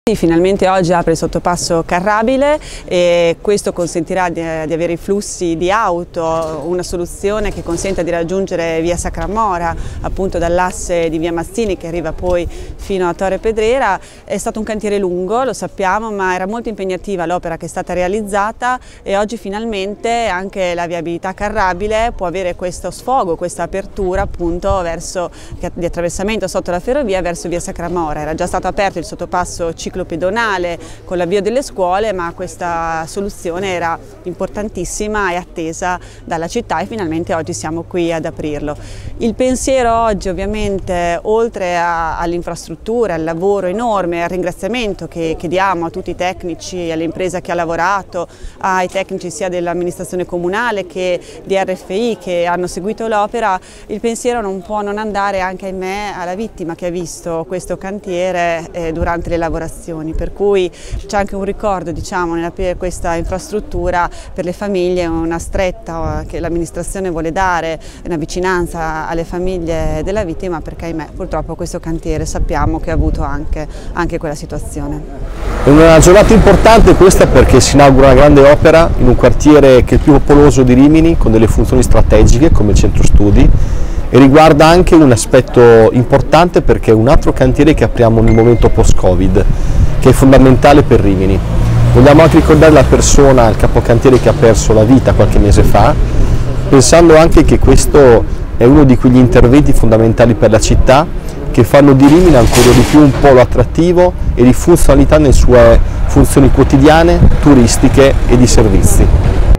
Finalmente oggi apre il sottopasso Carrabile e questo consentirà di avere i flussi di auto, una soluzione che consenta di raggiungere via Sacramora, appunto dall'asse di via Mazzini che arriva poi fino a Torre Pedrera. È stato un cantiere lungo, lo sappiamo, ma era molto impegnativa l'opera che è stata realizzata e oggi finalmente anche la viabilità Carrabile può avere questo sfogo, questa apertura appunto verso di attraversamento sotto la ferrovia verso via Sacramora. Era già stato aperto il sottopasso ciclopedonale con l'avvio delle scuole, ma questa soluzione era importantissima e attesa dalla città e finalmente oggi siamo qui ad aprirlo. Il pensiero oggi ovviamente, oltre all'infrastruttura, al lavoro enorme, al ringraziamento che diamo a tutti i tecnici, all'impresa che ha lavorato, ai tecnici sia dell'amministrazione comunale che di RFI che hanno seguito l'opera, il pensiero non può non andare anche, ahimè, alla vittima che ha visto questo cantiere durante le lavorazioni. Per cui c'è anche un ricordo, diciamo, nell'aprire questa infrastruttura per le famiglie, una stretta che l'amministrazione vuole dare, una vicinanza alle famiglie della vittima, perché ahimè purtroppo questo cantiere sappiamo che ha avuto anche quella situazione. È una giornata importante questa perché si inaugura una grande opera in un quartiere che è il più popoloso di Rimini, con delle funzioni strategiche come il centro studi, e riguarda anche un aspetto importante perché è un altro cantiere che apriamo nel momento post-Covid, che è fondamentale per Rimini. Vogliamo anche ricordare la persona, il capocantiere che ha perso la vita qualche mese fa, pensando anche che questo è uno di quegli interventi fondamentali per la città che fanno di Rimini ancora di più un polo attrattivo e di funzionalità nelle sue funzioni quotidiane, turistiche e di servizi.